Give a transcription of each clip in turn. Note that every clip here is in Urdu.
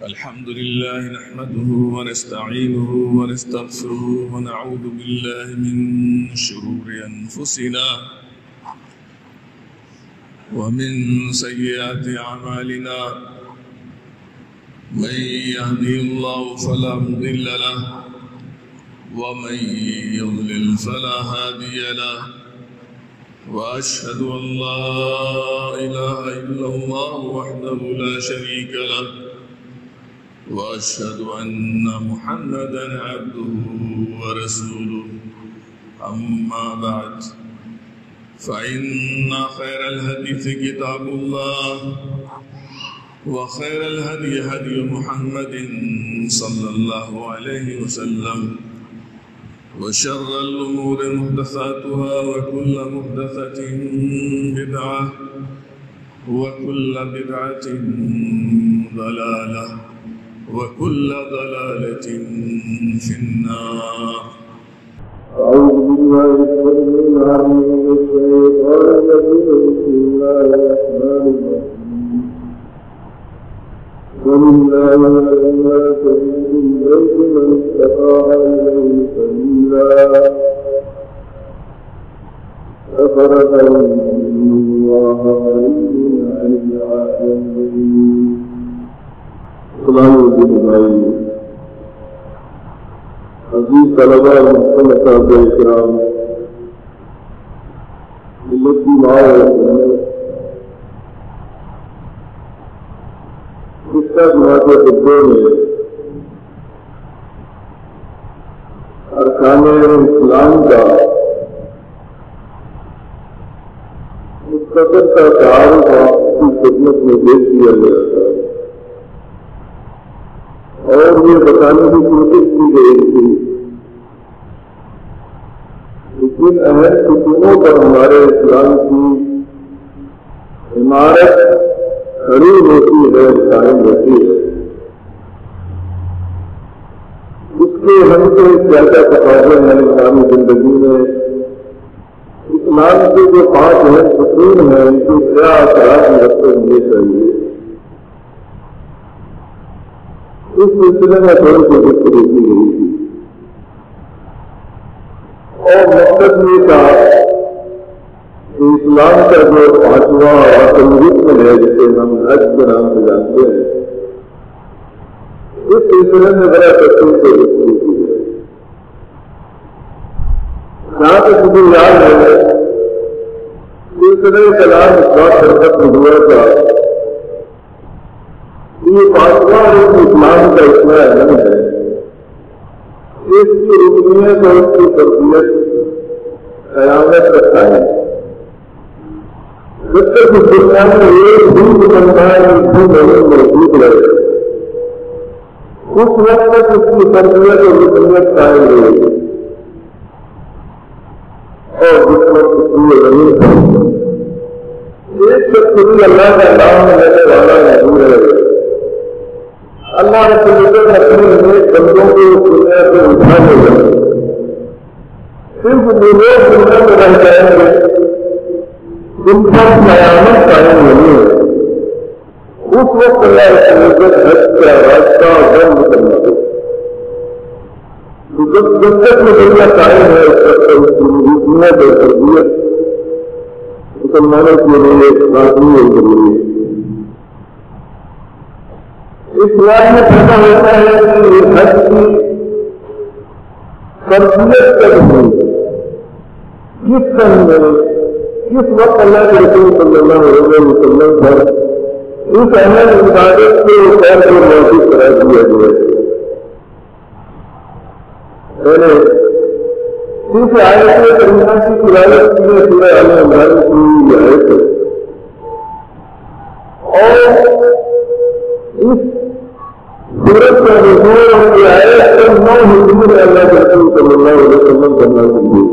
الحمد لله نحمده ونستعينه ونستغفره ونعوذ بالله من شرور أنفسنا ومن سيئات أعمالنا من يهدي الله فلا مضل له ومن يضلل فلا هادي له وأشهد أن لا إله إلا الله وحده لا شريك له وأشهد أن محمدًا عبده ورسوله أما بعد فإن خير الحديث كتاب الله وخير الهدي هدي محمد صلى الله عليه وسلم وشر الأمور محدثاتها وكل محدثة بدعة وكل بدعة ضلالة وكل ضلالة في النار. أعوذ بالله السميع العليم من الشيطان الرجيم. بسم الله الرحمن الرحيم. ولله ما في البيت من استطاع إليه سبيلا ففرج الله غني عن العالمين. السلام علیکم بھائی، عزیز طلباء محترم اکرام، ملت کی ماں اس کا جماعت خطبے میں ارکان اسلام کا مختصر کا تعارف کی خدمت میں پیش کیا گیا تھا اور یہ بتانے کی کوشش کی گئی تھی لیکن اہم ستونوں پر ہمارے اسلام کی عمارت کھڑی ہوتی ہے، قائم ہوتی ہے، اس کے ہم سے کیا کیا تقاضے ہیں اسلامی زندگی میں، اسلام کے جو 5 اہم ستون ہیں ان کے کیا اثرات مرتب ہونے چاہیے، اس سلسلے میں تھوڑی سی گفتگو کی گئی تھی اور مقصد یہ تھا کہ اسلام کا جو 5واں رکن ہے جسے ہم حج کے نام سے جانتے ہیں، اس سلسلے میں بڑا تفصیل سے گفتگو کی ہے. جہاں تک مجھے یاد ہے سلسلے کلام اس بات پر ختم ہوا تھا یہ 5واں رکن اسلام کا اتنا اہم ہے، اس کی رکنیت اور اس کی تربیت قیامت تک قائم ہے. جب تک اس دنیا میں ایک بھی مسلمان موجود رہے اس وقت تک اس کی تربیت اور رکنیت قائم رہے گی اور جس وقت اس کی زمین ایک شخص بھی اللہ کا نام لینے والا نہیں رہے گا. اللہ رب العزت اپنے نیک بندوں کو دنیا سے اٹھا لے گا، صرف وہ لوگ دنیا میں رہ جائیں گے جن پر قیامت قائم نہیں ہے. اس وقت اللہ رب العزت حج کا راستہ بند کرنا دے. جب تک میں دنیا قائم ہے اس وقت اس کی رکنیت اور تربیت مسلمانوں کے لیے لازمی اور ضروری ہے. اسلام میں پیدا ہوتا ہے کہ یہ حج کی تربیت کب ہوئی، کس سن میں، کس وقت اللہ کے رسول صلی اللہ علیہ وسلم پر اس اہم عبادت کے طور پر موجود قرار دیا گیا ہے. میں نے اس آیت کریمہ کی تلاوت کی ہے، سورہ آل عمران کی یہ آیت ہے اور اس سورت کا نزول اور یہ آیت سے 9 حضور اللہ کے رسول صلی اللہ علیہ وسلم کرنا چاہیے.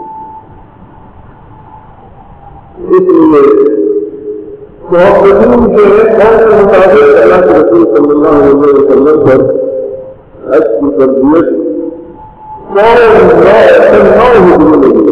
اس لیے محبتین کے قول کے مطابق اللہ کے رسول صلی اللہ علیہ وسلم پر حج کی تربیت 9 حضور لگی.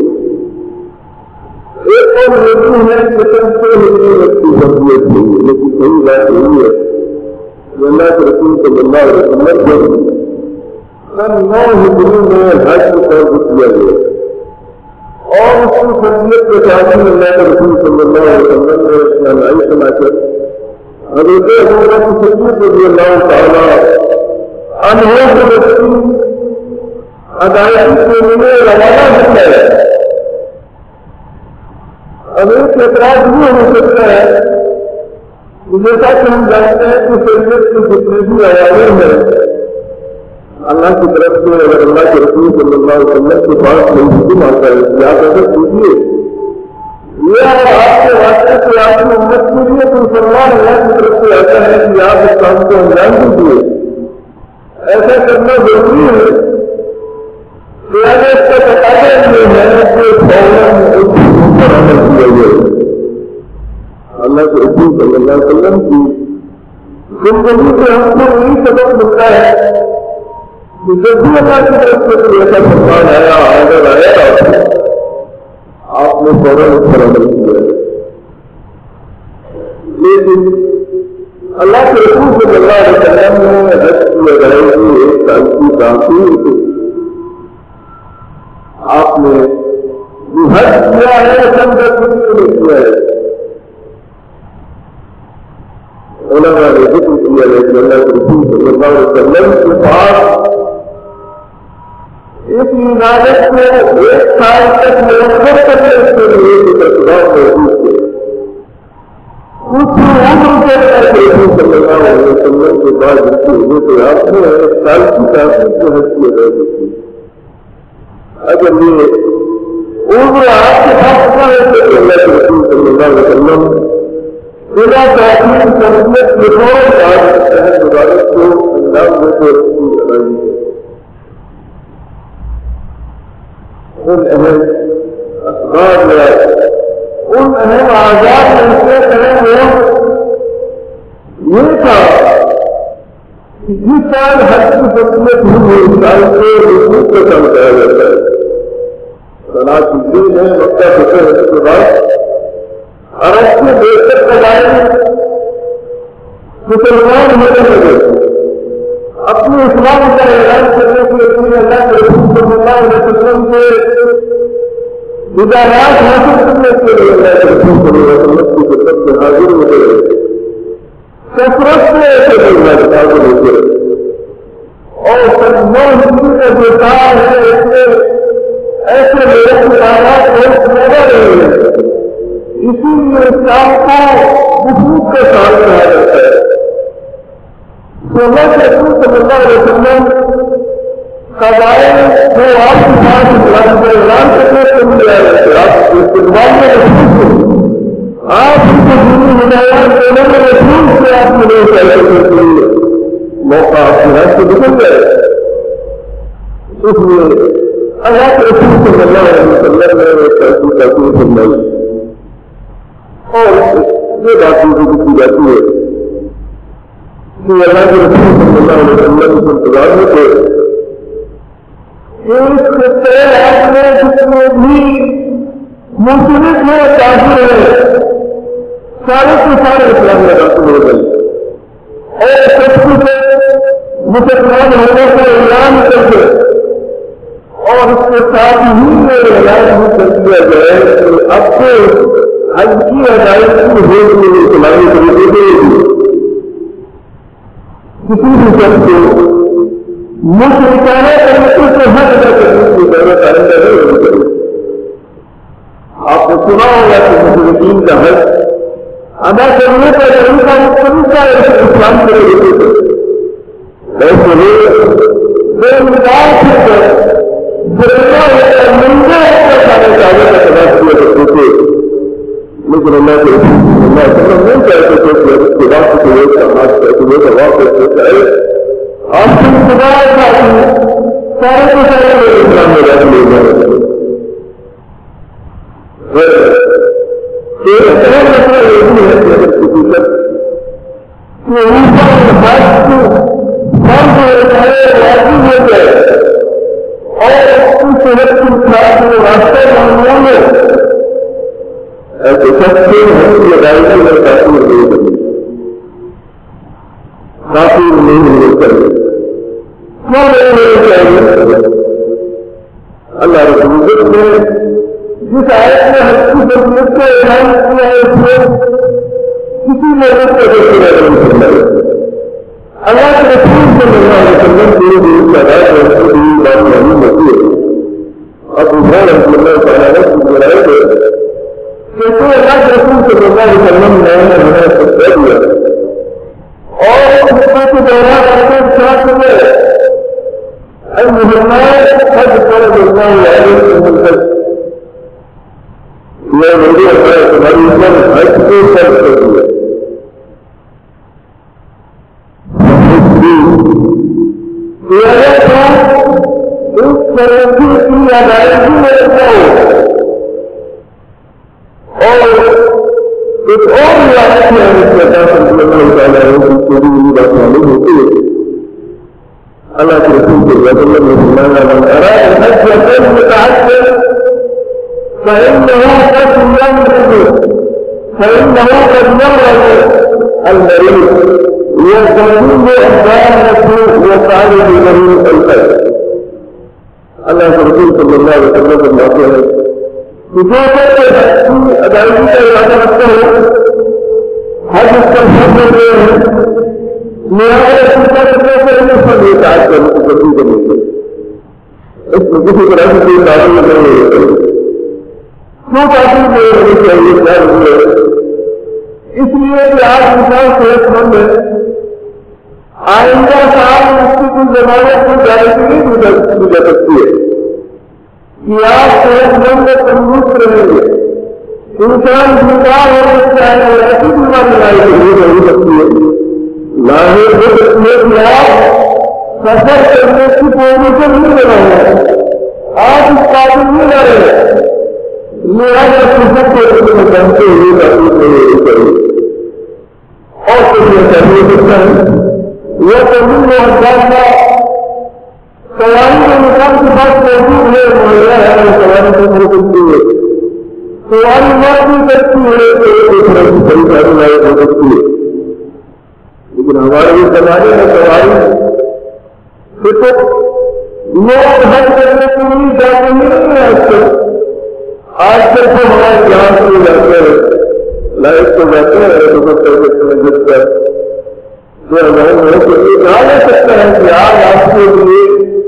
ایک اور لیکن ہے کہ 6 حضور کی تربیت ہوئی، لیکن صحیح بات یہی ہے اللہ کے رسول صلی اللہ علیہ وسلم کو سن 9 ہجری میں حج کو فرض کیا گیا اور اس کی فضیلت کے ساتھ اللہ کے رسول صلی اللہ علیہ وسلم نے رہنمائی سنا کر حضرت ابوبکر صدیق رضی اللہ تعالیٰ عنہ کو رسول ادائیگی کے لیے روانہ ہوتا ہے. اب ایک اعتراض یہ ہو سکتا ہے کہ جیسا کہ ہم جانتے ہیں کہ شریعت کے جتنے بھی عوامل ہیں اللہ کی طرف سے اگر اللہ کے رسول صلی اللہ علیہ وسلم کے پاس نہیں آتا ہے یا اگر کیجیے یہ آپ کے واسطے سے آپ کی امت کے لیے کوئی فرمان اللہ کی طرف سے آتا ہے کہ آپ اس کام کو انجام دیجیے. ایسا کرنا ضروری ہے. اس کا تقاضا یہ ہے کہ فوراً اس پر عمل کیا جائے. اللہ کے رسول صلی اللہ علیہ وسلم کی زندگی سے ہم کو یہی سبق ملتا ہے کہ جب بھی اللہ کی طرف سے کوئی ایسا فرمان آیا آڈر آیا آپ نے فوراً اس پر عمل کیا ہے. لیکن اللہ کے رسول صلی اللہ علیہ وسلم نے حج کی ادائیگی 1 سال کی تاخیر کی. آپ نے جو حج کیا ہے سن 10 دن میں کیا ہے. علماء نے ذکر کیا ہے کہ اللہ کے رسول صلی اللہ علیہ وسلم کے پاس اس عبادت کو 1 سال تک مرتب کرنے کے لیے تجربات موجود تھے. کچھ عمر کے اللہ کے رسول صلی اللہ علیہ وسلم کے بعد جس کے ہوئے تو آپ نے 1 سال کی تاخیر سے حج کی ادائیگی کی. اگر یہ عمر آپ کے پاس نہ ہے تو اللہ کے رسول صلی اللہ علیہ وسلم بنا تاخیر تربیت کے فوراً آپ شہر عبادت کو انجام دیتے رسول ادائیگی ہے. ان اہم اسباب میں ان اہم آزاد میں سے اہم یہ تھا کہ جس سال حج کی فضیلت ہوئی اس سال سے رسول کا کام کیا جاتا ہے. صلاۃ الدین ہے مکہ فتح ہونے کے بعد عرب کے بیشتر قبائل مسلمان ہونے لگے. اپنے اسلام کا اعلان کرنے کے لیے اللہ کے رسول صلی اللہ علیہ وسلم سے ہدایات حاصل کرنے کے لیے اللہ کے رسول صلی اللہ علیہ وسلم کی خدمت میں حاضر ہوتے رہے. کثرت سے ایسے لوگ حاضر ہوتے رہے اور سن 9 ہجری کا جو سال ہے اس میں ایسے لوگوں کی تعداد بہت زیادہ رہی ہے. اسی لیے اسلام کو وفود کا سال کہا جاتا ہے. اللہ کے رسول صلی اللہ علیہ وسلم قبائل جو آپ کے ساتھ اسلام کا اعلان کرنے کے لیے آئے تھے آپ استقبال میں رسول تھے. آپ ان کو دینی ہدایات دینے میں رسول سے آپ کے لیے چلنے کے لیے موقع آپ کے ہاتھ سے گزر گئے. اس لیے اللہ کے رسول صلی اللہ علیہ وسلم نے ایک ایسی تحقیق فرمائی اور یہ بات بھی کی جاتی ہے کہ اللہ کے رسول صلی اللہ علیہ وسلم کے انتظار میں تھے. اس خطے آپ نے جتنے بھی مشرک میں کافر ہیں سارے کے سارے اسلام میں داخل ہو گئے اور سب سے مسلمان ہونے کا اعلان کر کے اور اس کے ساتھ ہی یہ اعلان بھی کر دیا جائے کہ اب سے حج کی ادائیگی ہونے کے اسلامی طریقے سے کسی بھی شخص کو مشرکانہ طریقے سے حج ادا کرنے کی ضرورت آئندہ نہیں ہونی چاہیے. آپ نے سنا ہوگا کہ مشرکین کا حج ادا کرنے کا طریقہ مختلف ہے اسلام کے طریقے سے. ایسے لوگ بے مثال سے ملنے کا سارے کاغذ ادا کیا کرتے تھے لیکن اللہ کے نہیں کہتے تھے کہ اس کے بعد سے ایک کا ہاتھ کہتے کا واپس ہوتا ہے. آپ کی خدا سارے کے سارے لوگ اسلام میں داخل ہو جائے. ایک اہم مسئلہ یہ بھی ہے کہ اگر کسی شخص کہ اوپر حج فرض ہو جائے واجب ہو جائے اور اس کی صحت کی خلاف میں راستہ معلوم ہے ایسے شخص سے حج کی ادائیگی میں تاثیر نہیں کرنی. کافی نہیں ہونے چاہیے. کیوں نہیں ہونے چاہیے؟ اللہ رب العزت نے جس آیت میں ہم کی ضرورت کا اعلان کیا ہے اس میں کسی مدد کا ذکر نہیں کرنا ہے. اللہ کے رسول صلی اللہ علیہ وسلم کے لیے تعداد اور اس کی بات معلوم ہوتی ہے. اب عمر رضی اللہ تعالیٰ کی ذرائع ہے کیسے اللہ کے رسول صلی اللہ علیہ وسلم نے ہمیں فتویٰ دیا اور خطبے کے دوران اپنے ساتھ میں المہمات حج فرض اللہ علیہ وسلم یہ میری تمہاری عمر حج کو فرض کر دیا. اس ترقی کی ادائیگی میں رکھو اور ایک اور روایت ہے اس میں صلی اللہ تعالیٰ کی پوری بات معلوم ہوتی ہے. اللہ کے رسول صلی اللہ علیہ وسلم من اراد الحج وغير متعجل فإنه قد يمرض المريض يستمر أحبابه ويفعل بجميع الخير. اللہ کے رسول صلی اللہ علیہ وسلم فرماتے ہیں کہ جو شخص ادائیگی کا ارادہ رکھتا ہے حج اس پر فرض ہو گئے ہیں میرا سلسلہ کرنے سے ان پر یہ کاج کرنے کی تصدیق کرنی چاہیے. اس میں کسی طرح سے کوئی تعلیم نہیں ہونی چاہیے. کیوں تعلیم نہیں ہونی چاہیے؟ کیا رسول ہے؟ اس لیے کہ آج انسان صحت مند ہے. آئندہ سال اس کی کوئی ضمانت کوئی گارنٹی نہیں دی جا سکتی ہے کہ آپ صحت مند تندرست رہیں گے. انسان بیمار ہو سکتا ہے اور ایسی بیماری لائی ہو سکتی ہے لاہور ہو سکتی ہے کہ آپ سفر کرنے کی پوزیشن نہیں بنائیں گے. آپ اس قابل نہیں رہ رہے لہٰذا سفر کے میں بنتے ہوئے تعلیم نہیں کریں اور کوئی ایسا نہیں سکتا ہے. یہ تمہیں میں انداز کا سواری کے نظام کے پاس موجود ہے مہیا ہے سواری سے ہو سکتی ہے. سواری مر بھی سکتی ہے تو ایک طرح کی بڑی ساری لائق ہو سکتی ہے. لیکن ہمارے یہ زمانے میں سواری تو لوگ حج کرنے کے لیے جاتے نہیں ہیں. آج کل تو ہمارے یہاں سے جاتے ہیں لائق تو جاتے ہیں تو سب کر جو ہمیں کہا جا سکتا ہے کہ آج آپ کے لیے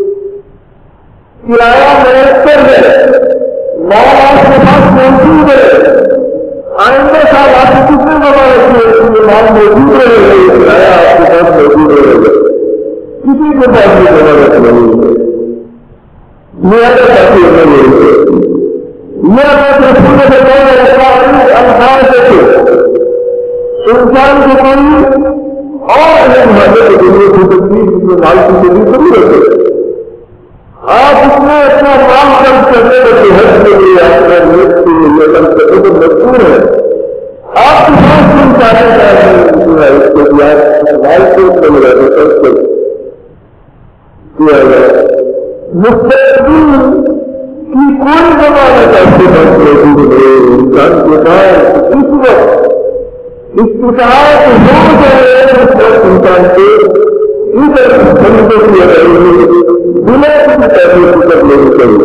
کرایہ میسر ہے مال آپ کے پاس موجود ہے. آئندہ سال آپ کو کتنے بڑا رکھیے کہ مال موجود رہے گا یہ کرایہ آپ کے پاس موجود رہے گا. کسی کے پاس یہ جمع رکھنا نہیں ہے میرا کافی نہیں ہے. میرا بات رسول نے بتایا الفاظ دیکھو انسان کو کوئی اور مدد کی ضرورت ہو سکتی ہے جس میں مال کی ضرورت ہے. آپ اس میں اپنا کام خرچ کرنے کا حج کے لیے اپنا نیت کے لیے خرچ کرنے کو مجبور ہے. آپ کے پاس تم چاہتے ہیں اس کو دیا مال کو خرچ کیا جائے. مستقبل کی کوئی ضمانت آپ کے پاس موجود ہے. انسان کے پاس اس وقت استطاعت ہو جائے اس وقت انسان کو ادھر خریدوں کی ادائیگی بنا کسی پیسے کی کر لینی چاہیے.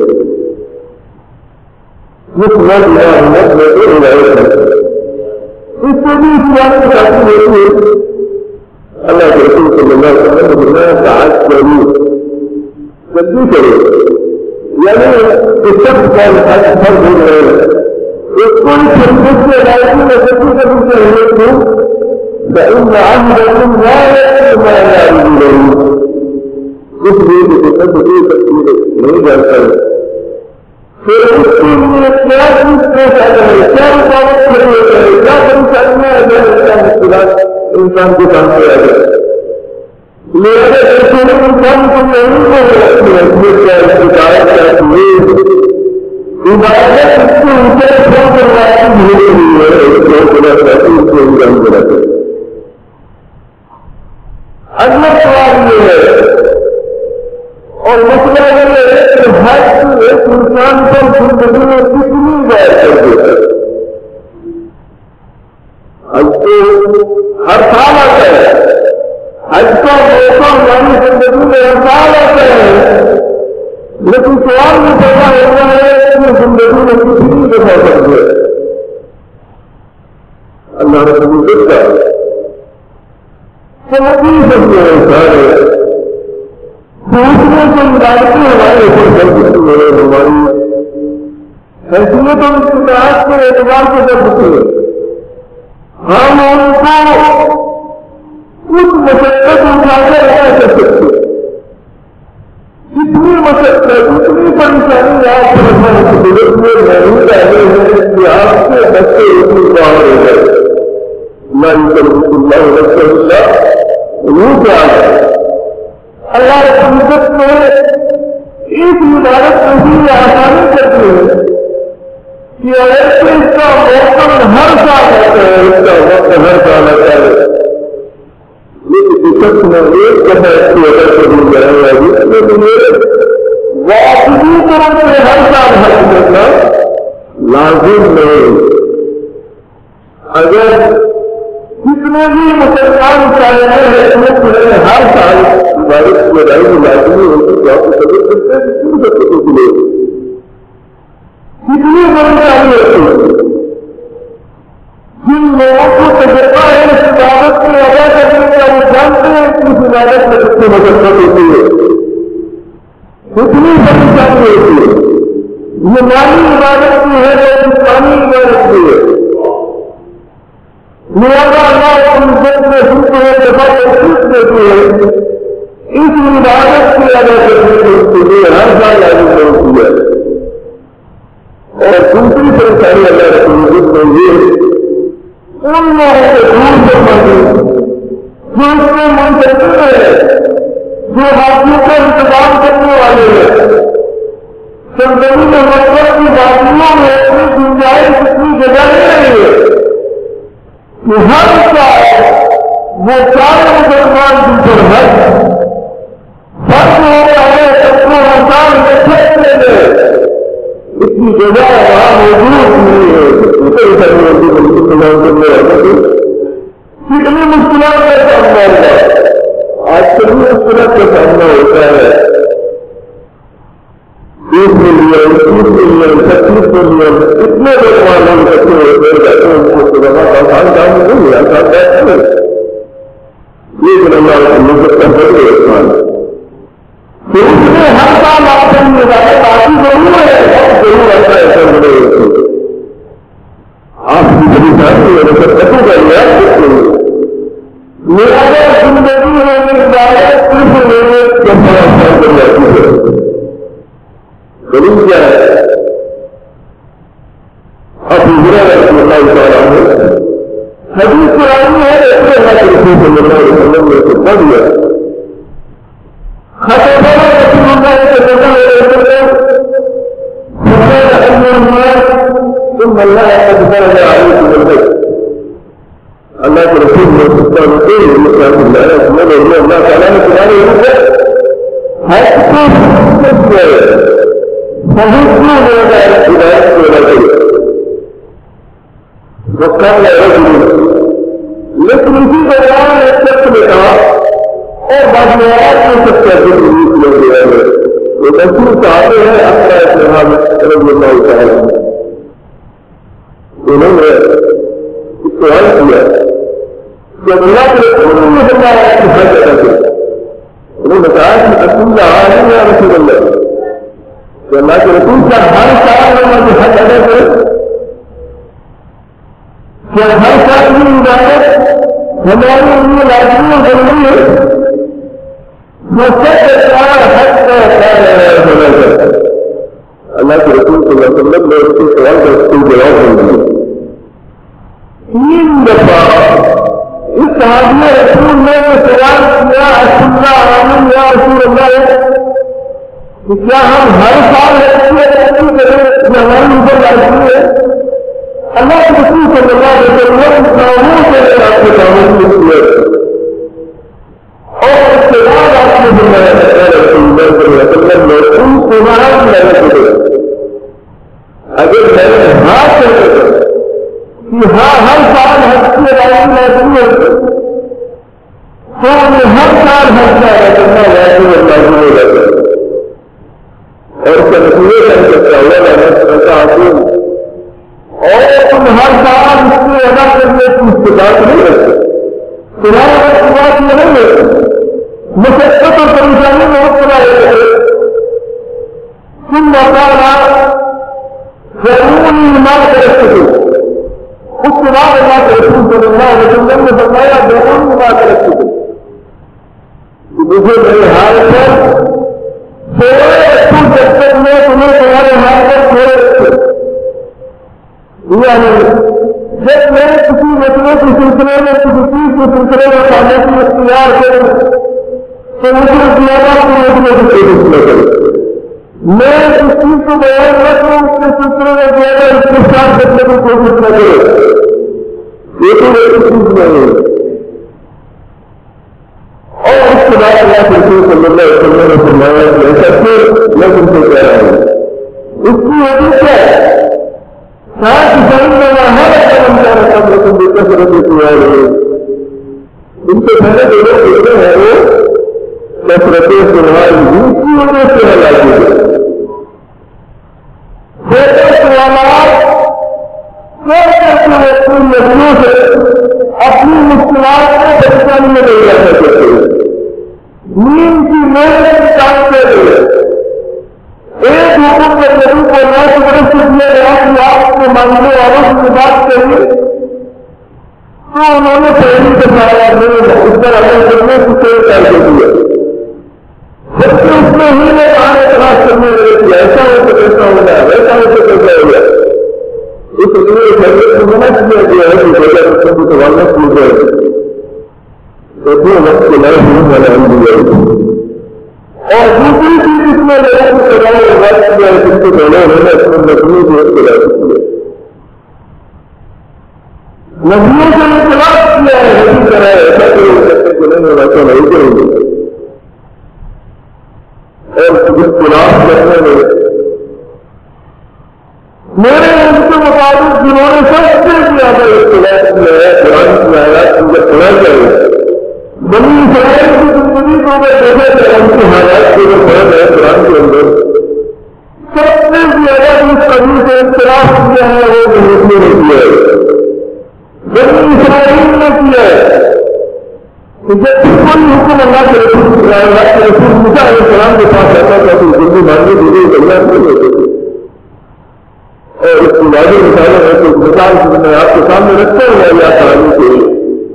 اس وقت ہمت میں تو ہدایت ہے. اس سے بھی اس بات کی حاصل ہوتی ہے. اللہ کے رسول صلی اللہ علیہ وسلم نے آج کری جلدی کرو یعنی اس شخص کا انسان فرض ہو رہے ہیں ایک کوئی شخص کی ادائیگی میں جلدی کرنی چاہیے تو فإن عهدكم لا يكفي ما يعلم له. اس لیے کہ سب کی تفصیل نہیں جانتا ہے. پھر اس کے لیے کیا چیز پیش آتا ہے کیا رکاوٹ کھڑی ہوتا ہے کیا پریشانیاں آ جائیں کیا مشکلات انسان کے سامنے آ جائے. لیکن ایسے انسان کو نہیں ہو رہی ہے کیا شکایت کرتی ہے عبادت اس کے اوپر جو کرواتی ہو رہی ہے جو بنا چاہتی اس کو انجام دینا چاہیے. اگلا سوال یہ ہے اور مسئلہ یہ ہے کہ حج ایک انسان پر زندگی میں کتنی بار کر دیتا ہے. حج تو ہر سال آتا ہے. حج کا موقع ہماری زندگی میں آسان آتا ہے، لیکن سوال بھی پیدا ہوتا ہے کہ زندگی میں کچھ نہیں دکھا سکتے. اللہ رب العزت کا سمجھی سکتے ہیں سارے دوسرے کو مدارتی ہمارے اوپر کر سکتی ہے، ہماری حیثیت اور استطاعت کے اعتبار سے کر سکتی ہے. ہم ان کو کچھ مشقت اٹھا کر رہ سکتے ہیں. اتنی مشقت اتنی پریشانی آپ کو رکھنا ضرورت میں نہیں چاہیے ہے کہ آپ کے بچے اتنی باہر ہو گئے. اللہ رسول اللہ روح کیا ہے. اللہ رب العزت نے ایک مبارک میں آسانی کرتی ہے کہ اگر اس کا موسم ہر سال آتا ہے، اس کا وقت ہر سال آتا ہے، لیکن شخص میں ایک دفعہ اس کی اگر کبھی جائے گا جس کے لیے واقعی طرح سے ہر سال حج کرنا لازم نہیں. اگر کتنے بھی مسلمان چاہے ہیں ہر سال عبادت کی ادائیگی لازمی ہوتی ہے، آپ کو سبق کرتے ہیں کتنی بچوں کے لیے کتنی بڑی چاہیے ہوتی ہے. جن لوگوں کو تجربہ ہے اس عبادت کو ادا کرنے کا، وہ جانتے ہیں کہ اس عبادت میں کتنی مشقت ہوتی ہے، کتنی بڑی چاہیے ہوتی ہے. یہ مالی عبادت کی ہے جو انسانی عبادت کی ہے. لہذا اللہ کی عزت میں ہم کو ایک دفعہ تحقیق دیتی ہے اس عبادت کی ادا کرنے کے لیے ہر سال لازم ہوتی ہے. اور دوسری پریشانی اللہ رب العزت میں یہ ان لوگوں کو دور کرنا ہے جو اس میں منتظر ہے، جو حاجیوں کا انتظام کرنے والے ہیں. سرزمین میں مطلب کی باتیوں میں اتنی گنجائش اتنی جگہ نہیں ہے کہ ہر سال وہ چار مسلمان جن پر حج فرض ہو رہا ہے سب کو رمضان میں چھٹنے میں اتنی جگہ وہاں موجود نہیں ہے. کتنی پریشانی ہوتی ہے مسلمان کرنے والے کو، کتنی مشکلات کا سامنا ہوتا ہے. آج کل مشکلات کا سامنا ہوتا ہے. 20 ملین 30 ملین 36 ملین اتنے لوگ معلوم کرتے ہوئے ان کو سبقہ آسان کام نہیں ہے، آسان بات نہیں. لیکن اللہ کی مدد کا بڑے احسان تو اس میں ہر کام آپ سے مل رہا ہے. باقی ضرور ہے اب ضرور ایسا ایسا بڑے آپ کی بڑی ساتھی ہے لیکن کتوں کا علاج میرا زندگی میں عبادت صرف میرے کمپر آسان کر جاتی ہے. دلیل کیا ہے؟ ابو ہریرہ رضی اللہ تعالیٰ عنہ حدیث قرآنی ہے، اس نے رسول صلی اللہ علیہ وسلم نے فرما دیا خطب رسول اللہ صلی اللہ علیہ وسلم فرمایا ایھا الناس ثم اللہ قد فرض علیکم الحج. اللہ کے رسول نے سبحانہ اللہ تعالیٰ نے تمہارے اوپر حج کو فرض کیا ہے. بہت لوگ ہدایت کو لگے وقال رجل، لیکن اسی دوران ایک شخص نے کہا اور باقیات میں سب کا ذکر کیا گیا ہے. وہ رسول صاحب ہیں اقرا بن حابس رضی اللہ تعالیٰ عنہ. انہوں نے سوال کیا کہ اللہ کے رسول نے فرمایا کہ حج ادا کرو. انہوں نے کہا کہ رسول اللہ یا رسول اللہ کہ اللہ کے رسول کا ہر سال میں حج ادا کرے. کہ ہر سال کی عبادت ہمارے لیے لازمی اور ضروری ہے. وہ سب حج کا اللہ کے رسول صلی اللہ علیہ وسلم نے اس کے سوال کا جواب دے دیا. 3 دفعہ اس صحابی رسول نے سوال کیا اللہ عالم یا رسول اللہ کہ کیا ہم ہر سال ہماری اوپر لازمی ہے؟ اللہ کے رسول صلی اللہ علیہ وسلم قانون سے آپ کے قانون کیے اور اس کے بعد آپ نے فرمایا رسول اللہ صلی اللہ علیہ وسلم نے ان کو نام لگا دیا. اگر میں ہاں کہتے کہ ہاں ہر سال حج کی ادائیگی لازمی ہے تو نے ہر سال حج کرنا واقعی ہو جاتا ہے اور اس کا نتیجے کا کرتا ہوا اور تم ہر سال اس کو ادا کرنے کی استطاعت نہیں رکھتے تمہارا استطاعت میں نہیں رکھتے مشقت اور پریشانی میں مبتلا ہوتے تم بتانا ضروری ایمان کر سکتے اس کے بعد اللہ کے رسول صلی اللہ علیہ وسلم نے فرمایا ضروری ایمان کر سکتے مجھے میرے حال پر جب تک میں تمہیں تمہارے حال پر چھوڑے جب میں کسی مسئلے کے سلسلے میں کسی چیز کے سلسلے میں پانے کی اختیار کروں تو مجھے زیادہ کی مسئلے کی کوشش نہ کروں میں اس چیز کو بیان رکھوں اس کے سلسلے میں زیادہ استفسار کرنے کی کوشش نہ کروں یہ تو ایک چیز نہیں ہے اور اس کے بعد اللہ کے رسول صلی اللہ علیہ وسلم نے فرمایا کہ ایسا پھر میں تم سے کہہ رہا ہوں اس کی وجہ کیا ہے ساتھ جنگ میں ہر قدم کا رقم رقم بے کثرت تیار ہے ان سے پہلے جو لوگ دیکھتے ہیں وہ کثرت سوال جن کی وجہ سے ہلاکی ہے سوالات کرتے ہوئے اپنی نسلوں سے اپنی مشکلات کو پریشانی میں نہیں رکھ سکتے نیند کی محنت کام کر رہے ایک حکم کے ضرور کو نہ تو برس دیا گیا کہ آپ کے مانگنے والوں سے بات کریے تو انہوں نے پہلی دفعہ اس پر عمل کرنے کی کوئی کر دیا جبکہ اس میں ہی نے آنے تلاش کرنے لگے کہ ایسا ہو تو کیسا ہو گیا ویسا ہو تو کیسا ہو گیا اس لیے شریعت کو منع کیا گیا ہے کہ جگہ بچوں کی سوالت کی جائے تو دو وقت کے لئے ہی والا ہم دیا اور دوسری چیز اس میں لوگوں کو سوال بات کیا ہے جس کو پہلے انہوں نے اپنے نبیوں کو اختلاف کیا نبیوں سے اختلاف کیا ہے اسی طرح ایسا کوئی کرتے کو نہیں ویسا نہیں کریں گے اور اختلاف کرنے میں میرے ان کے مطابق جنہوں نے سب سے زیادہ اختلاف کیا ہے قرآن کی آیات کو جب پڑھا جائے بنی اسرائیل کی زندگی کو میں دیکھا کہ ان کی حالات کو جو پڑھا جائے قرآن کے اندر سب سے زیادہ اس قبیل سے اختلاف کیا ہے وہ مسلموں نے کیا ہے بنی اسرائیل نے کیا ہے کہ جب کوئی حکم اللہ کے رسول موسیٰ علیہ السلام کے پاس آتا تھا تو جلدی مانگنے کے لیے اللہ نہیں ہوتے تھے اور اس کی واضح مثالیں ہیں تو مثال میں آپ کے سامنے رکھتا ہوں یا کہانی کے لیے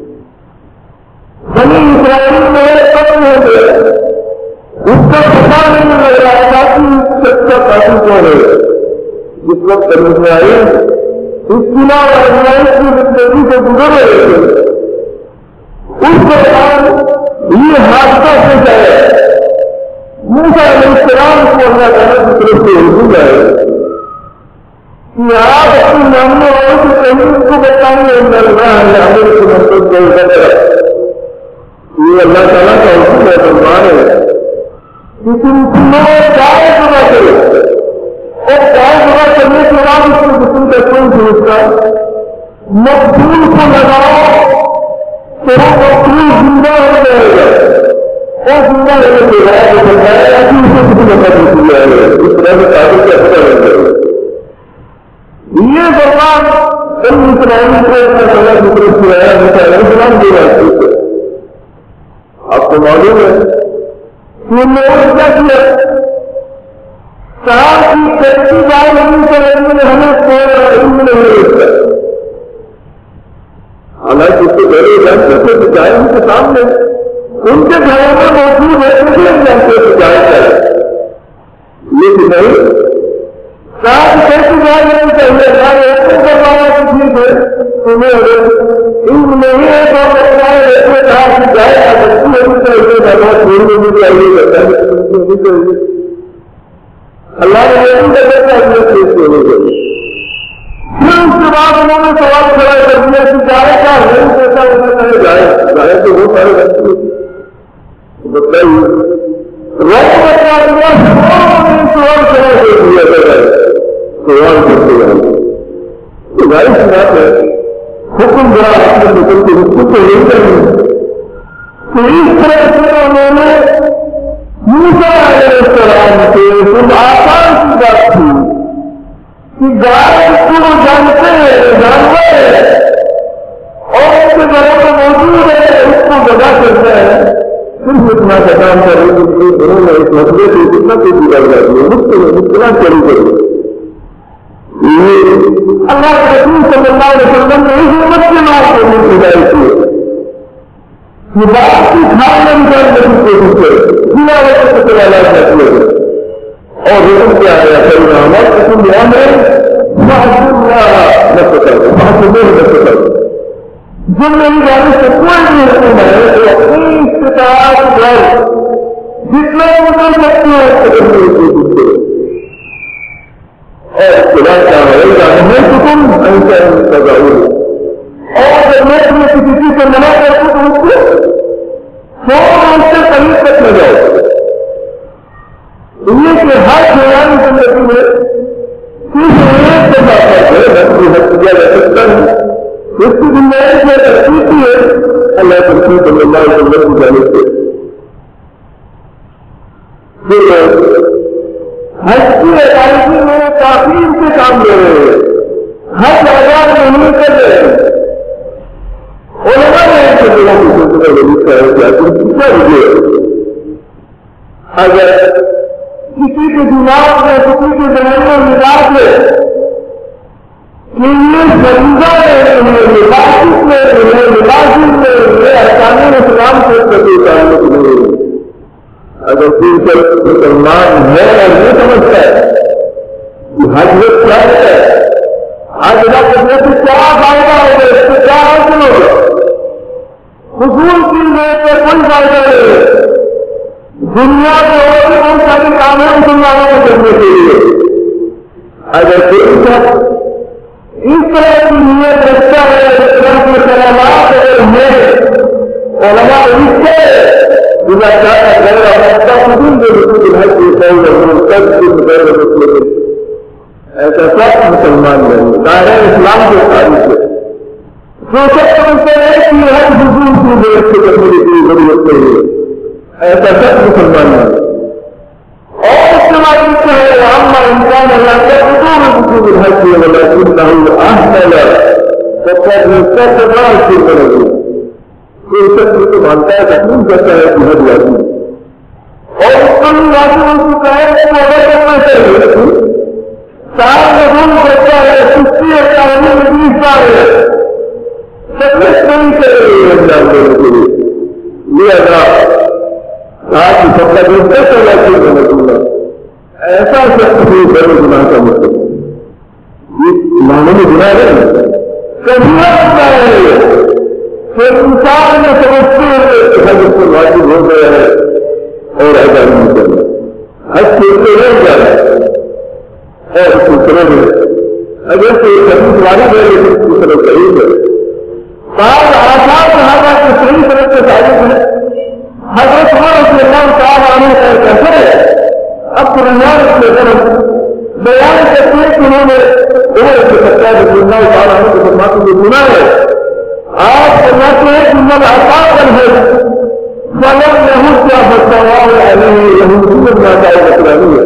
بنی اسرائیل میں ختم ہو گیا اس کا پتا نہیں لگ رہا تھا کہ سچا قاتل کون ہے جس وقت بنی اسرائیل اس قلعہ اور اسرائیل کی زندگی سے گزر رہے تھے اس دوران یہ حادثہ پیش آیا موسیٰ علیہ السلام کو اللہ تعالیٰ کی طرف سے حکم آیا کہ آپ اپنی ماننے والوں سے کہیں اس کو بتائیں گے ہمیں کو مطلب کو ادھر یہ اللہ تعالیٰ کا حکم ہے فرمان ہے کہ تم چائے جمع کرو اور چائے جمع کرنے کے بعد اس کو جسم کا کوئی دوسرا مقبول کو لگاؤ تو وہ مقبول زندہ ہو جائے گا اور زندہ ہونے کے بعد وہ بتایا گا کہ اسے کسی نظر نہیں دیا ہے اس طرح سے تعلق کا پتہ لگ جائے گا یہ فرمان بنی اسرائیل کو اپنا سزا کی طرف سے آیا موسیٰ علیہ السلام دے رہا ہے آپ کو معلوم ہے کہ ان لوگوں نے کیا کیا کہا کہ کچی گائے بنی اسرائیل نے ہمیں کوئی علم نہیں رکھتا حالانکہ اس کے پہلے جانتے تھے کہ گائے ان کے سامنے ان کے گھروں میں موجود ہے مجھے جانتے کہ گائے کیا ہے لیکن نہیں کہا کہ کیسی گائے نہیں چاہیے گائے ایسے کروایا کسی سے تمہیں علم نہیں ہے تو بتائے ایسے کہا کہ گائے کا بچی ہونی چاہیے بابا چھوڑ نہیں چاہیے نہیں چاہیے اللہ نے یہ بھی جگہ چاہیے پیش ہونے چاہیے پھر اس کے بعد انہوں نے سوال کھڑا کر دیا کہ گائے کا نہیں کیسا ہونا چاہیے گائے تو وہ سارے بچے بتائیے رب بتا دیا سوال کھڑا کر دیا جائے سوال کرتے ہیں تو ظاہر سی بات ہے حکم بڑا اپنے مطلب کے حکم کو نہیں کریں تو اس طرح سے انہوں نے موسیٰ علیہ السلام سے خود آسان کی بات تھی کہ گائے کو جانتے ہیں جانور ہے اور اس کے گھروں میں موجود ہے اس کو بدا کرتا ہے صرف اتنا کا کام کر رہے ہیں انہوں نے اس مسئلے سے کتنا کچھ بگڑ جاتی ہے مشکلات چلی گئی اللہ کے رسول صلی اللہ علیہ وسلم نے اس امت کے نام کو ہدایت کی یہ بات کی کھانے نکالنے کی کوشش کرے بنا وقت سے چلانا چاہتے ہیں اور حکم کیا ہے صحیح نامت حکم بیان ہے محسن اللہ نفسکر محسن اللہ نفسکر جن میری بارے سے کوئی بھی حکم ہے تو اپنی استطاعت پر جتنا مدر سکتے ہیں اس کے کرنے کی کوشش کرے اور خدا کا رہے نہیں حکم ایسا تضاؤ اور جب میں تمہیں کسی چیز سے منع کرتی تو اس کو فوراً اس سے قریب تک نہ جاؤ یہ کہ ہر حیوان زندگی میں صرف ایک دفعہ ہے نفسی حق کیا جا سکتا ہے اس کی زندگی میں تحقیق ہے اللہ کے رسول صلی اللہ علیہ وسلم کی جانب سے حج کی ادائیگی میں کافی ان سے کام لے رہے ہیں حج آزاد نہیں کر رہے ہیں علماء نے ایک جگہ کی سلسلہ ریلیز کیا ہے کیا کیا وجہ اگر کسی کے دماغ میں کسی کے ذہن میں مزاج ہے کہ یہ فریضہ ہے لباس میں احکام اسلام سے تعلق نہیں ہے اگر کوئی مسلمان ہے اور یہ سمجھتا ہے کہ حج کیا ہے حج ادا کرنے سے کیا فائدہ ہوگا اس سے کیا حاصل ہوگا حضور کی نیت میں کوئی فائدہ نہیں ہے دنیا کے اور بھی بہت سارے کام ہیں مسلمانوں کو کرنے کے لیے اگر کوئی شخص اس طرح کی نیت رکھتا ہے اس طرح کے کلمات اگر ہے علماء لکھتے إذا كان غير مستقبل برسول الحج قول المستقبل غير مسلم ایسا سب مسلمان نہیں دائرہ اسلام کے تاریخ ہے جو سب سمجھتے ہیں کہ ہر حضور کی ضرورت سے کرنے کی ضرورت نہیں ہے ایسا سب مسلمان نہیں اور اس کے بعد لکھتے ہیں اما انسان اللہ کا حضور رسول الحج ولكنه احسن فقد استقبل الشرك کوئی شخص کو مانتا ہے تسلیم کرتا ہے کہ حج واجب اور اس کو بھی واجب ہو چکا ہے کہ وہ ادا کرنا چاہیے سال رسول کرتا ہے سستی اور تعلیم میں سال ہے تکلیف نہیں کرے انجام دینے کے لیے یہ ادا آپ کی سب کا جو دس اللہ کی رسول ایسا شخص بھی بڑے گناہ کا مطلب یہ معمولی گناہ نہیں کبھی ہوتا ہے پھر انسان نے سمجھتے ہیں کہ حج اس پر واجب ہو گیا ہے اور ادا نہیں کرنا حج کے لیے نہیں جا رہا ہے اور اس کو سمجھ ہے اگر سے حدیث واجب ہے لیکن اس کو سمجھ صحیح ہے بعض آثار صحابہ کے صحیح طرح سے ثابت ہے حضرت عمر رضی اللہ تعالیٰ عنہ کا ایک اثر ہے اب قرآن کے طرف بیان کرتے ہیں کہ انہوں نے عمر کے خطاب رضی اللہ تعالیٰ عنہ کو فرماتے ہوئے سنا ہے آپ فرماتے ہیں کہ من اطاع الحج فلم يحج فالثواب عليه يهوديا ما كان نصرانيا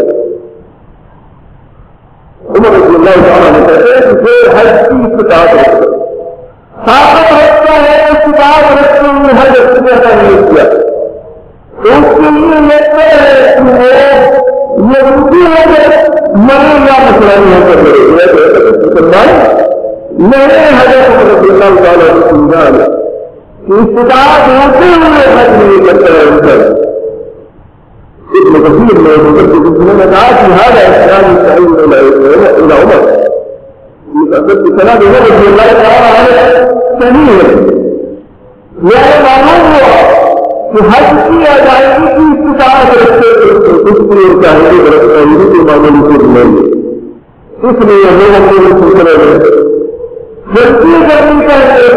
عمر رضی اللہ تعالیٰ عنہ کہتے ہیں کہ جو حج کی استطاعت رکھتا طاقت رکھتا ہے استطاعت رکھتے ہوئے حج اپنے عطا نہیں کیا تو اس کے لیے لگتا ہے کہ وہ یہودی ہو گئے مرے یا نصرانی ہو کر مرے مسلمان میرے حضرت رضی اللہ تعالیٰ عنہ سمجھان کہ استطاعت ہوتے ہوئے حج نہیں کرتا ہے انسان ابن کثیر میں انہوں نے کہا کہ هذا اسلام صحیح الى عمر یہ حضرت سلام عمر رضی اللہ تعالیٰ عنہ صحیح ہے یہ معلوم ہوا کہ حج کی ادائیگی کی استطاعت رکھتے کچھ بھی چاہیے رکھتا ہے یہ کوئی معمولی چیز نہیں ہے اس لیے لوگوں کو سلسلے میں بچی کرنی چاہیے اس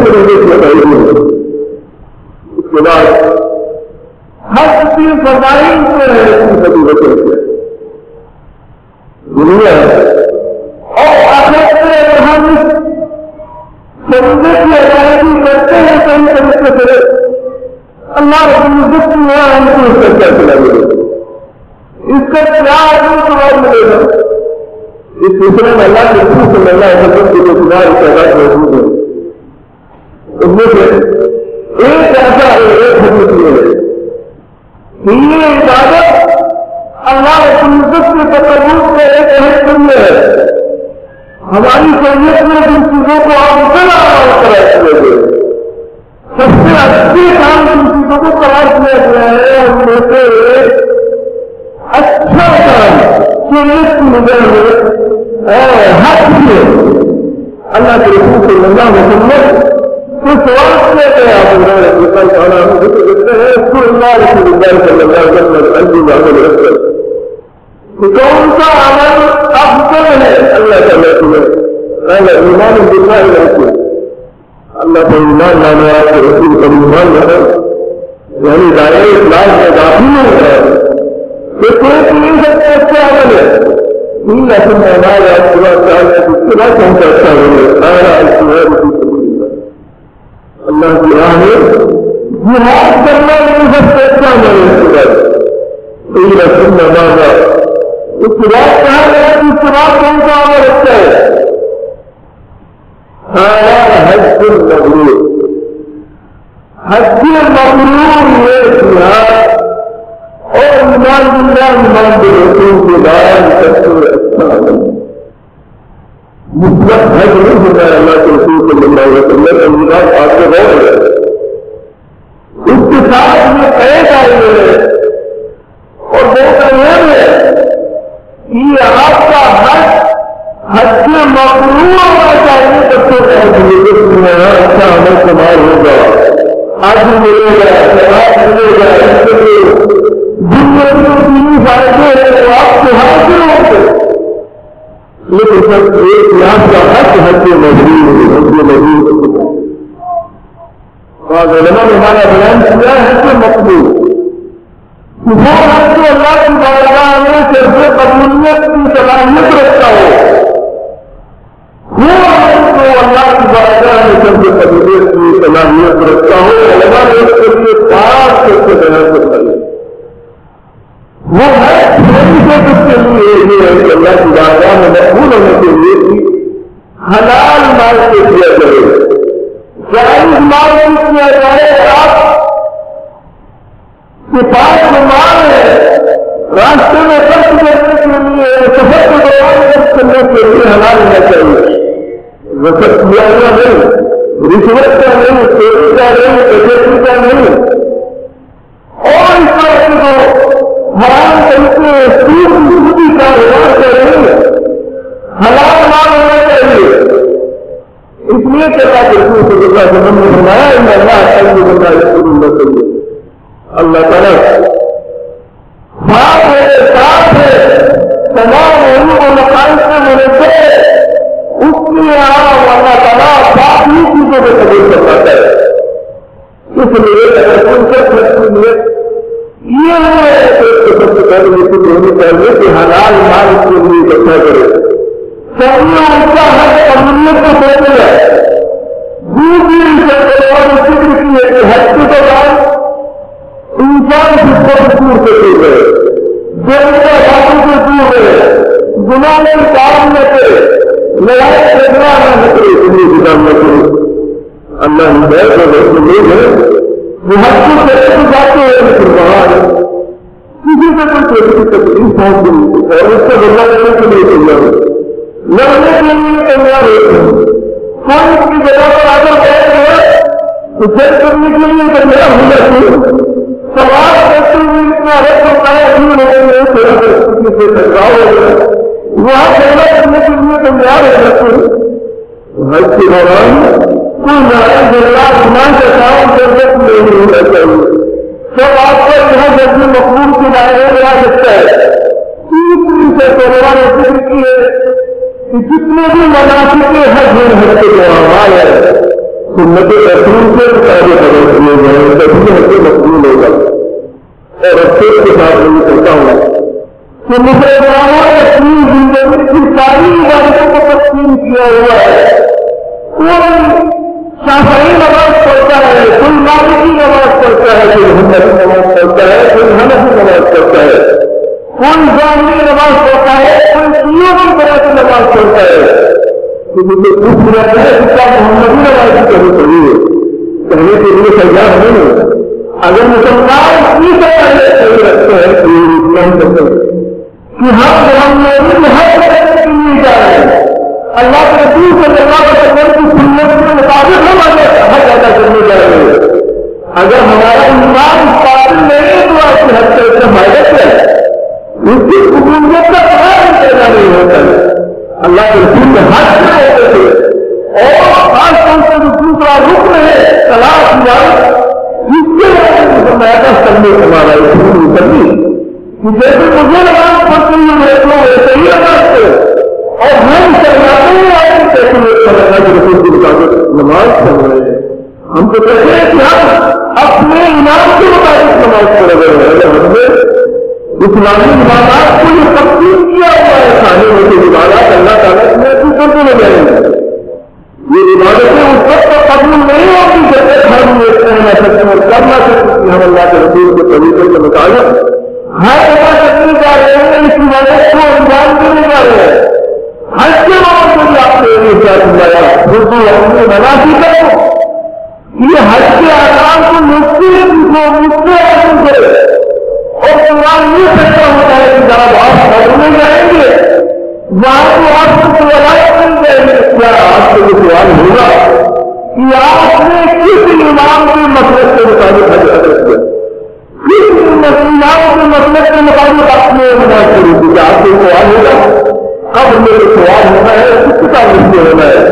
کے بعد حج کی فضائل سے ہے دنیا اور آخرت میں ہم سمجھے کی ادائیگی کرتے ہیں صحیح طریقے سے اللہ رب العزت کی ہے ہم کو اس کا کیا چلا ملے گا؟ اس کا کیا آدمی سوال ملے گا؟ اس سلسلے میں اللہ کے رسول صلی اللہ علیہ وسلم کی جو تمہاری تعداد موجود ہے ان میں سے ایک ایسا ایک حدیث یہ ہے کہ یہ عبادت اللہ رب العزت کے تقرب کا ایک اہم ذریعہ ہے. ہماری شریعت میں جن چیزوں کو آپ بلا قرار کیے گئے سب سے اچھے کام جن چیزوں کو قرار کیا گیا ہے ان میں سے اچھا کام شریعت کی نظر میں حق ہے. اللہ کے رسول صلی اللہ علیہ وسلم سے سوال کیا گیا آپ نے دیکھتے ہیں رسول اللہ صلی اللہ علیہ وسلم کون سا عمل افضل ہے اللہ تعالیٰ کے ایمان باللہ رسول اللہ پر ایمان لانے والے رسول پر ایمان لانا یعنی دائرہ اسلام میں داخل ہو گیا کہ کوئی تین سب سے اچھا عمل ہے تین اصل مہمان آپ صبح چاہتے ہیں اس کے بعد کون سا اچھا عمل ہے دائرہ اسلام اللہ کی راہ میں جہاد کرنا تین سب سے اچھا عمل ہے اس کے بعد تین اصل مہمان اس کے بعد کہا گیا کہ اس کے بعد کون سا عمل اچھا ہے؟ حج المبرور. حج المبرور یہ جہاد اور ایمان باللہ ایمان بالرسول کے بعد سب سے اچھا عمل مطلق حج نہیں ہوتا ہے. اللہ کے رسول صلی اللہ علیہ وسلم ایمان آپ سے غور ہے اس کے ساتھ یہ قید آئے ہوئے اور بہت اہم ہے یہ آپ کا حج مبرور ہونا چاہیے تب تو اچھا عمل شمار ہوگا آج ملے گا جواب ملے گا دنیا کے تین فائدے ہیں وہ آپ سے حاصل ہوتے لیکن سب ایک یہاں کا حج مبرور بعض علماء نے ہمارا بیان کیا ہے حج مقبول وہ حج جو اللہ کی بارگاہ میں صرف قبولیت کی صلاحیت رکھتا ہو وہ حج جو اللہ کی بارگاہ میں صرف قبولیت کی صلاحیت رکھتا ہو علماء نے اس کے لیے 5 سے بیان کرتا ہے. وہ حج اس کے لیے یہ ہے کہ اللہ کی بارگاہ میں مقبول ہونے کے لیے حلال مال سے کیا جائے جائز مال سے کیا جائے. آپ کے پاس جو مال ہے راستے میں خرچ کرنے کے لیے سفر کے دوران خرچ کرنے کے لیے حلال ہونا چاہیے. وقت کیا ہوا نہیں رشوت کا نہیں چوری کا نہیں ڈکیتی کا نہیں اور اس طرح سے جو حرام طریقے سود سودی کاروبار کا نہیں حلال مال ہونا چاہیے. اس لیے کہ اللہ کے رسول صلی اللہ علیہ وسلم نے فرمایا ان اللہ تعالیٰ اللہ تعالیٰ ساتھ ہے تمام علوم و مقاصد سے مناسب اس لیے اللہ تعالیٰ باقی چیزوں کو قبول کر پاتا ہے. اس لیے اگر کوئی شخص یہ سب سے پہلے یہ کچھ ہونی چاہیے کہ حلال مال اس کے لیے اکٹھا کرے. سبھی ان کا حق قبولیت کو سوچ ہے. دوسری ذکر کی ہے کہ حج کے دوران انسان جس کو دور کرتے ہوئے دونوں کا باتوں سے دور ہے گناہ میں کام نہ کرے لڑائی جھگڑا نہ کرے انہیں گناہ نہ کرے. اللہ ہدایت اور رسول لوگ ہیں وہ حج کو کرے تو جاتے ہیں لیکن وہاں کسی سے کوئی چھوٹی تکلیف پہنچ گئی اور اس سے بدلا کرنے کے لیے تیار ہو لڑنے کے لیے تیار ہوتے ہیں. کوئی اس کی جگہ پر اگر بیٹھ گئے تو جج کرنے کے لیے تیار ہو جاتی ہے. سوال کرتے ہوئے اتنا رقم پایا کیوں لوگوں نے تھوڑا سا کسی سے ٹکراؤ ہو گیا وہاں پیدا کرنے کے لیے تیار ہو جاتے ہیں. حج کے دوران کوئی ناراض جھگڑا گناہ کا کام کرنے نہیں ہونا چاہیے. سب آپ کو یہاں جبھی مقبول کے دائرے میں آ سکتا ہے. تیسری سے طلبا نے ذکر کی ہے کہ جتنے بھی مناسب حج ہیں حج کے جو اعمال ہے سنت رسول کے مطابق اگر کیے جائیں تبھی حج مقبول ہوگا. اور افسوس کے ساتھ میں یہ کہتا ہوں کہ مسلمانوں نے اپنی زندگی کی ساری عبادتوں کو تقسیم کیا ہوا ہے. کوئی شافعی نماز پڑھتا ہے کوئی مالکی نماز پڑھتا ہے کوئی کوئی ظاہری نماز پڑھتا ہے، کوئی سنیوں کی طرح سے نماز پڑھتا ہے، تو مجھے پوچھ رہا ہے کہ کیا محمدی نماز کی کرنی چاہیے؟ کہنے کے لیے تیار نہیں۔ اگر مسلمان اسی سے پہلے صحیح رکھتے ہیں تو یہ اسلام کرتے ہیں کہ ہم محمدی ہر کرنے کے لیے جا رہے ہیں، اللہ کے رسول صلی اللہ علیہ وسلم کی سنت کے مطابق ہم آگے حج ادا کرنے جا رہے ہیں۔ اگر ہمارا ایمان اس قابل نہیں ہے تو آپ کی حد سے اتنا فائدہ کیا ہے؟ اس کی قبولیت کا کوئی پیدا نہیں ہوتا ہے۔ اللہ کے رسول میں حج میں ہوتے تھے اور خاص طور سے جو دوسرا رکن ہے طلاق اجازت، اس کے بعد فرمایا سلم ہمارا کرنی کہ جیسے مجھے نماز پڑھتے ہیں میرے کو ویسے ہی نماز پڑھے، اور ہم شرماتے ہیں آپ کیسے اللہ کے رسول کے مطابق نماز پڑھ رہے ہیں۔ ہم تو کہتے ہیں کہ ہم اپنے ایمان کے مطابق نماز پڑھ رہے ہیں، ہم نے اسلامی عبادات کو یہ تقسیم کیا ہوا ہے، کھانے میں سے عبادات اللہ تعالیٰ نے ایسی کرنے میں جائیں گے۔ یہ عبادتیں اس وقت تک قبول نہیں ہوتی جب تک ہم یہ کہنا سکتے اور کرنا سکتے کہ ہم اللہ کے رسول کے طریقے کے مطابق ہر جگہ کرنے جا رہے ہیں، اس عبادت کو انجام دینے جا رہے ہیں۔ حج کے بعد بھی آپ نے یہ کیا سمجھایا اردو اپنے منافی کرو، یہ حج کے آرام کو مجھے اور قرآن یہ کہتا ہوتا ہے کہ جب آپ پڑھنے جائیں گے وہاں تو آپ کو سوال مل جائے گی۔ کیا آپ کو یہ سوال ہوگا کہ آپ نے کس امام کے مسلک کے مطابق حج ادا کیا، کس امام کے مسلک کے مطابق آپ نے نماز شروع کی؟ آپ کو سوال ہوگا؟ اب میرے سوال ہونا ہے کس کتاب سے ہونا ہے؟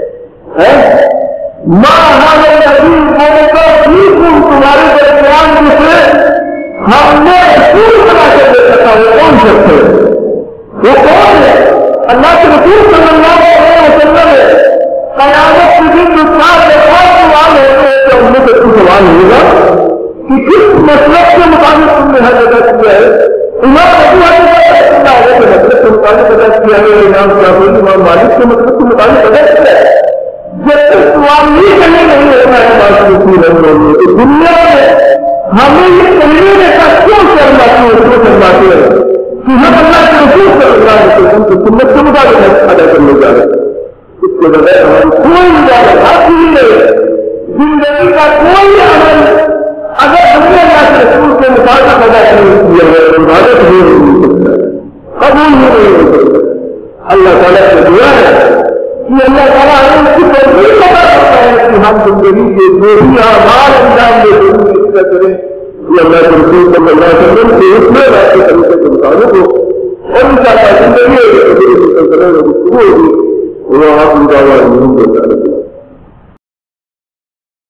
ماں ہمارے نبی بولے گا تمہارے درمیان سے ہم نے رسول بنا کے دے سکتا ہے، کون شخص ہے؟ وہ کون ہے؟ اللہ کے رسول صلی اللہ علیہ وسلم ہے۔ قیامت کے دن جو سوال ہوتے ہیں تو ہم نے تو سوال ہوگا کہ کس مسلک کے مطابق تم نے حج ادا کیا ہے؟ امام ابو حنیفہ رحمۃ اللہ علیہ کے مسلک کے مطابق ادا کیا ہے، امام شافعی امام مالک کے مسلک کے مطابق ادا کیا ہے۔ جب تک سوال یہ کہیں نہیں ہوتا ہے بات رسول اللہ تو دنیا میں ہمیں یہ کہنے میں کیوں شرماتے ہیں کہ ہم اللہ کے رسول صلی اللہ علیہ وسلم کی سنت کے مطابق ادا کرنے جا رہے ہیں۔ اس کے بغیر ہماری کوئی اجازت حاصل نہیں، زندگی کا کوئی عمل اگر ہم نے اللہ کے رسول کے مطابق ادا نہیں کیا ہے عبادت نہیں ہو سکتا، قبول نہیں ہو سکتا۔ اللہ تعالیٰ سے دعا ہے کہ اللہ تعالیٰ ہمیں اس کی ترغیب پتا کرتا ہے کہ ہم زندگی کے جو بھی اعمال انجام دے کریں یہ اللہ کے رسول صلی اللہ علیہ وسلم کے اس میں رات کے طریقے کے مطابق ہو، اور ان شاء اللہ زندگی ہے